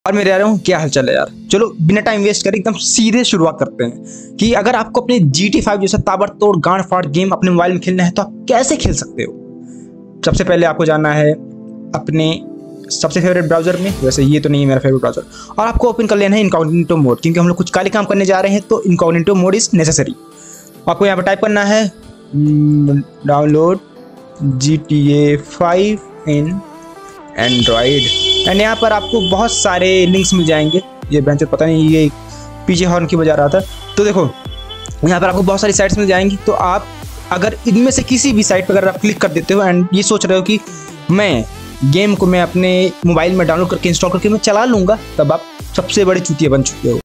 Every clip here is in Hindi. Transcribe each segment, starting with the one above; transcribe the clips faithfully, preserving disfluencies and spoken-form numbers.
और मेरे यार क्या हाल चाल है यार। चलो बिना टाइम वेस्ट करे एकदम सीधे शुरुआत करते हैं कि अगर आपको अपने जी टी फाइव जैसा ताबड़तोड़ गांड फाड़ गेम अपने मोबाइल में खेलना है तो आप कैसे खेल सकते हो। सबसे पहले आपको जाना है अपने सबसे फेवरेट ब्राउजर में, वैसे ये तो नहीं है मेरा फेवरेट ब्राउजर, और आपको ओपन कर लेना है इनकॉग्निटो मोड, क्योंकि हम लोग कुछ काले काम करने जा रहे हैं तो इनकॉग्निटो मोड इज नेसेसरी। आपको यहाँ पर टाइप करना है download G T A five in android, and यहाँ पर आपको बहुत सारे लिंक्स मिल जाएंगे। ये बेंचर पता नहीं ये पीछे हॉर्न की बजा रहा था। तो देखो यहाँ पर आपको बहुत सारी साइट्स मिल जाएंगी, तो आप अगर इनमें से किसी भी साइट पर अगर आप क्लिक कर देते हो एंड ये सोच रहे हो कि मैं गेम को मैं अपने मोबाइल में डाउनलोड करके इंस्टॉल करके मैं चला लूँगा, तब आप सबसे बड़े चूतिया बन चुके हो।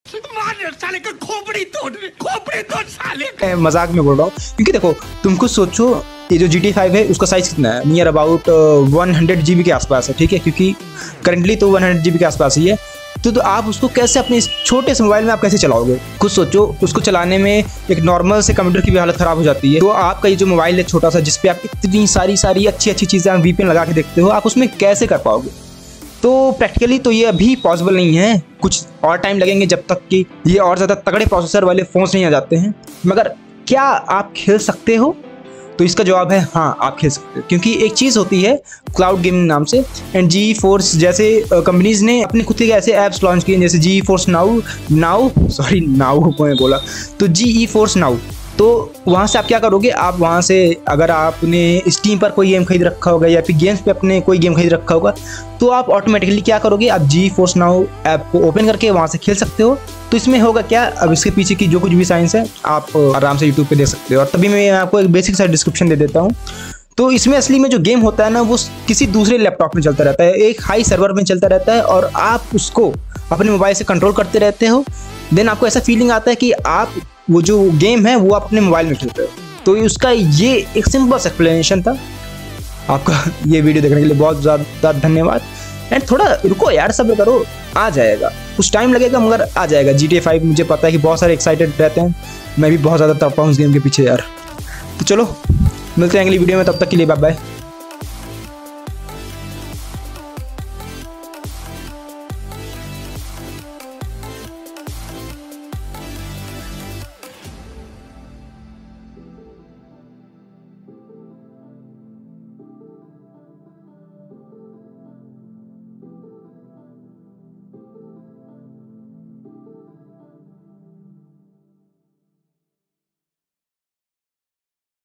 मजाक में बोल रहा हूँ, क्योंकि देखो तुम कुछ सोचो, ये जो जी टी फाइव है उसका साइज कितना है, near about one hundred G B के आसपास है, ठीक है, क्योंकि करंटली तो वन हंड्रेड जी बी के आसपास ही है। तो, तो आप उसको कैसे अपने इस छोटे से मोबाइल में आप कैसे चलाओगे, कुछ सोचो। उसको चलाने में एक नॉर्मल से कंप्यूटर की भी हालत ख़राब हो जाती है। तो आपका ये जो मोबाइल है छोटा सा, जिसपे आप इतनी सारी सारी अच्छी अच्छी चीज़ें आप वी पी एन लगा के देखते हो, आप उसमें कैसे कर पाओगे। तो प्रैक्टिकली तो ये अभी पॉसिबल नहीं है, कुछ और टाइम लगेंगे जब तक कि ये और ज़्यादा तगड़े प्रोसेसर वाले फ़ोन्स नहीं आ जाते हैं। मगर क्या आप खेल सकते हो? तो इसका जवाब है हाँ, आप खेल सकते हो, क्योंकि एक चीज़ होती है क्लाउड गेमिंग नाम से, एंड जी फोर्स जैसे कंपनीज ने अपने खुद के ऐसे ऐप्स लॉन्च किए, जैसे GeForce now now sorry now को मैं बोला तो जी ई फोर्स नाउ। तो वहाँ से आप क्या करोगे, आप वहाँ से अगर आपने स्टीम पर कोई गेम खरीद रखा होगा या फिर गेम्स पे अपने कोई गेम खरीद रखा होगा, तो आप ऑटोमेटिकली क्या करोगे, आप जी फोर्स नाउ ऐप को ओपन करके वहाँ से खेल सकते हो। तो इसमें होगा क्या, अब इसके पीछे की जो कुछ भी साइंस है आप आराम से यूट्यूब पे देख सकते हो। और तभी मैं आपको एक बेसिक सा डिस्क्रिप्शन दे देता हूँ। तो इसमें असली में जो गेम होता है ना, वो किसी दूसरे लैपटॉप में चलता रहता है, एक हाई सर्वर में चलता रहता है, और आप उसको अपने मोबाइल से कंट्रोल करते रहते हो। देन आपको ऐसा फीलिंग आता है कि आप वो जो गेम है वो अपने मोबाइल में खेलते हो। तो उसका ये एक सिंपल एक्सप्लेनेशन था। आपका ये वीडियो देखने के लिए बहुत ज़्यादा धन्यवाद, एंड थोड़ा रुको यार, सब्र करो, आ जाएगा, कुछ टाइम लगेगा मगर आ जाएगा। जी टी ए फाइव मुझे पता है कि बहुत सारे एक्साइटेड रहते हैं, मैं भी बहुत ज़्यादा तड़पा हूँ उस गेम के पीछे यार। तो चलो मिलते हैं अगली वीडियो में, तब तक के लिए बाय बाय।